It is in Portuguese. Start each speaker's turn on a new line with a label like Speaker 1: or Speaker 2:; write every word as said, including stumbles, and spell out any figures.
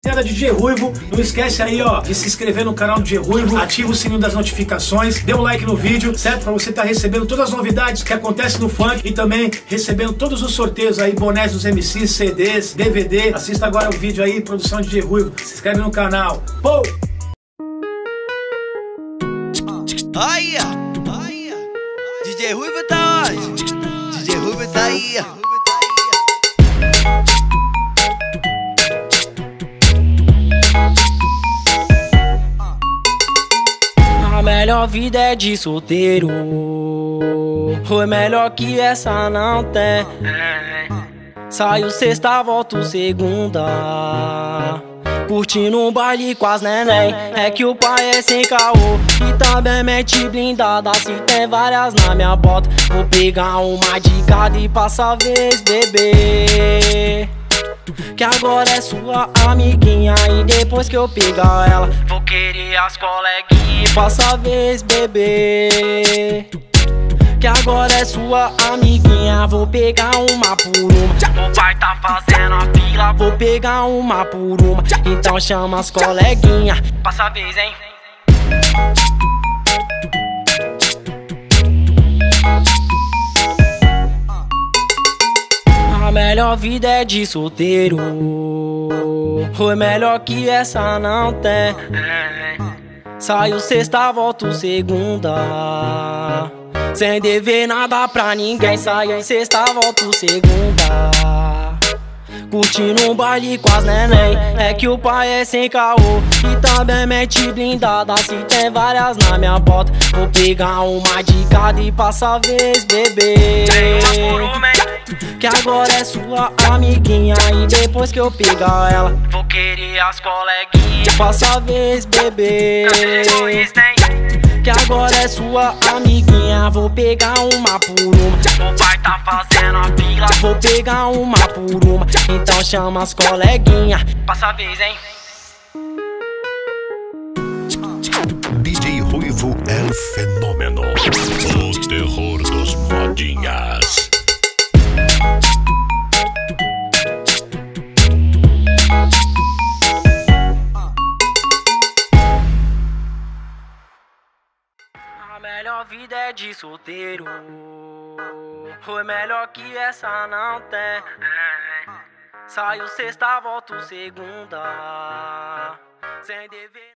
Speaker 1: D J Ruivo, não esquece aí, ó, de se inscrever no canal do D J Ruivo, ativa o sininho das notificações, dê um like no vídeo, certo? Pra você estar recebendo todas as novidades que acontecem no funk e também recebendo todos os sorteios aí, bonés dos M Cs, C Ds, D V D. Assista agora o vídeo aí, produção de D J Ruivo, se inscreve no canal. Pô!
Speaker 2: Aí, aí, D J Ruivo tá onde? D J Ruivo tá aí, ó.
Speaker 3: A melhor vida é de solteiro, foi melhor que essa não tem. Saiu sexta, volto segunda, curtindo um baile com as neném. É que o pai é sem caô e também mete blindada. Se tem várias na minha bota, vou pegar uma de cada e passar a vez, bebê. Que agora é sua amiguinha e depois que eu pegar ela, vou querer as coleguinhas. Passa a vez, bebê. Que agora é sua amiguinha, vou pegar uma por uma. O pai tá fazendo a fila, vou pegar uma por uma. Então chama as coleguinhas. Passa a vez, hein? A melhor vida é de solteiro, foi melhor que essa não tem. Saiu sexta, volto segunda, sem dever nada pra ninguém. Saiu sexta, volto segunda, curtindo um baile com as neném. É que o pai é sem caô e também mete blindada. Se tem várias na minha bota, vou pegar uma de cada e passar a vez, bebê. Que agora é sua amiguinha e depois que eu pegar ela, vou querer as coleguinhas. Passa a vez, bebê. Que agora é sua amiguinha, vou pegar uma por uma. O pai tá fazendo a fila, vou pegar uma por uma. Então chama as coleguinhas. Passa a vez, hein?
Speaker 4: D J Ruivo é o fenômeno, o terror dos modinhas.
Speaker 3: A melhor vida é de solteiro, foi melhor que essa não tem. Saiu sexta, volto segunda, sem dever.